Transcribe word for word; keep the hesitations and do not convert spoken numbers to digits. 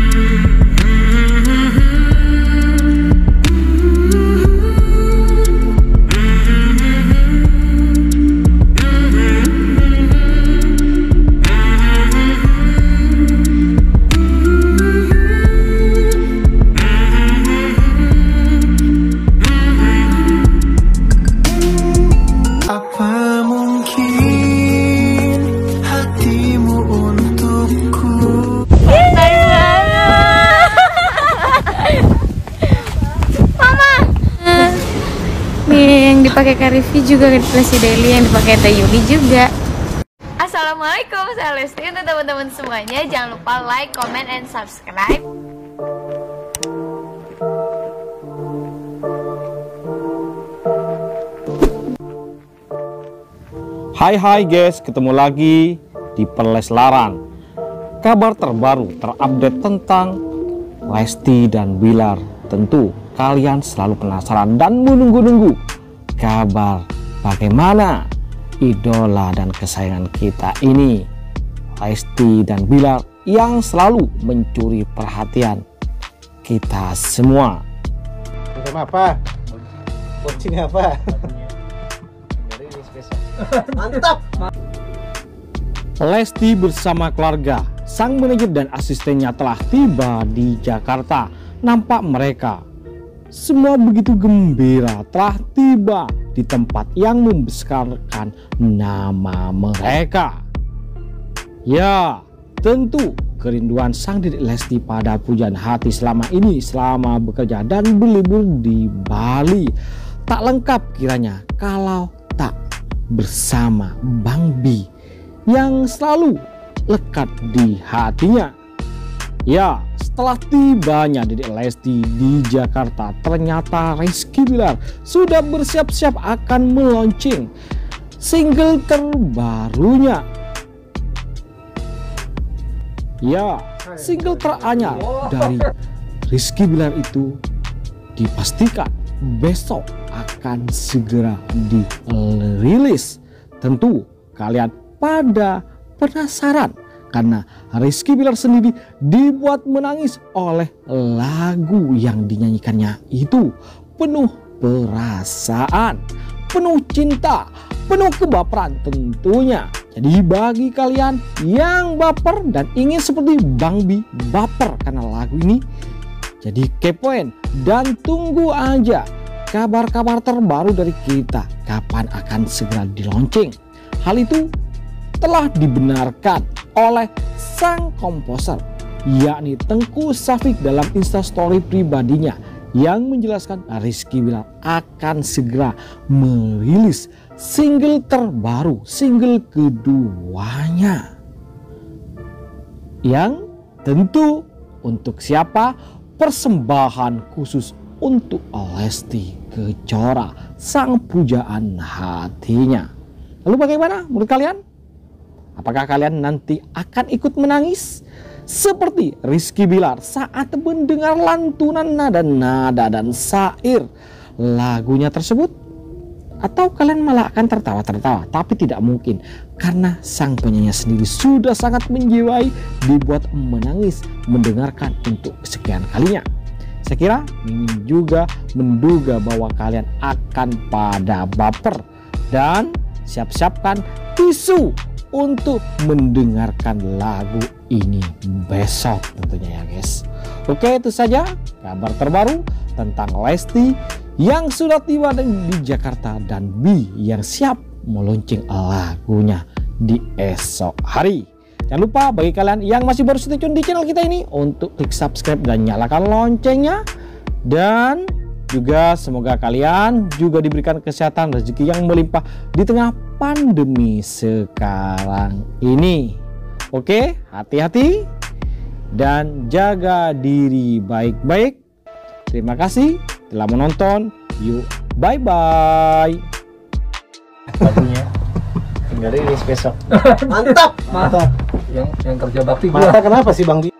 Dipakai Kak Rivi juga, Lesti Daily yang dipakai Teh Yuli juga. Assalamualaikum, saya Lesti. Untuk teman-teman semuanya, jangan lupa like, comment, and subscribe. Hai hai guys, ketemu lagi di Perleslaran. Kabar terbaru terupdate tentang Lesti dan Bilar. Tentu kalian selalu penasaran dan menunggu-nunggu kabar bagaimana idola dan kesayangan kita ini, Lesti dan Bilar, yang selalu mencuri perhatian kita semua. Film apa? Kucing apa? Mantap. Lesti bersama keluarga, sang manajer dan asistennya telah tiba di Jakarta. Nampak mereka semua begitu gembira telah tiba di tempat yang membesarkan nama mereka. Ya, tentu kerinduan sang Dedek Lesti pada pujaan hati selama ini selama bekerja dan berlibur di Bali tak lengkap kiranya kalau tak bersama Bang B yang selalu lekat di hatinya. Ya, setelah tibanya Dedek Lesti di Jakarta, ternyata Rizky Bilar sudah bersiap-siap akan meluncing single terbarunya. Ya, single teranyar dari Rizky Bilar itu dipastikan besok akan segera dirilis. Tentu kalian pada penasaran karena Rizky Bilar sendiri dibuat menangis oleh lagu yang dinyanyikannya itu penuh perasaan, penuh cinta, penuh kebaperan tentunya. Jadi bagi kalian yang baper dan ingin seperti Bang B baper karena lagu ini, jadi kepoin dan tunggu aja kabar-kabar terbaru dari kita kapan akan segera di-launching. Hal itu telah dibenarkan oleh sang komposer, yakni Tengku Safik dalam instastory pribadinya yang menjelaskan Rizky Bilar akan segera merilis single terbaru, single keduanya, yang tentu untuk siapa? Persembahan khusus untuk Lesti Kejora, sang pujaan hatinya. Lalu bagaimana menurut kalian? Apakah kalian nanti akan ikut menangis seperti Rizky Bilar saat mendengar lantunan nada-nada dan syair lagunya tersebut? Atau kalian malah akan tertawa-tertawa? Tapi tidak mungkin, karena sang penyanyi sendiri sudah sangat menjiwai, dibuat menangis mendengarkan untuk kesekian kalinya. Saya kira ingin juga menduga bahwa kalian akan pada baper dan siap-siapkan tisu untuk mendengarkan lagu ini besok tentunya ya guys. Oke, itu saja kabar terbaru tentang Lesti yang sudah tiba di Jakarta dan B yang siap meluncing lagunya di esok hari. Jangan lupa bagi kalian yang masih baru stay tune di channel kita ini untuk klik subscribe dan nyalakan loncengnya. Dan juga semoga kalian juga diberikan kesehatan, rezeki yang melimpah di tengah pandemi sekarang ini. Oke, hati-hati dan jaga diri baik-baik. Terima kasih telah menonton. Yuk, bye-bye. Lagunya tinggal rilis besok. Mantap. Mantap. Yang yang kerja bakti gua. Mantap, kenapa sih Bang B?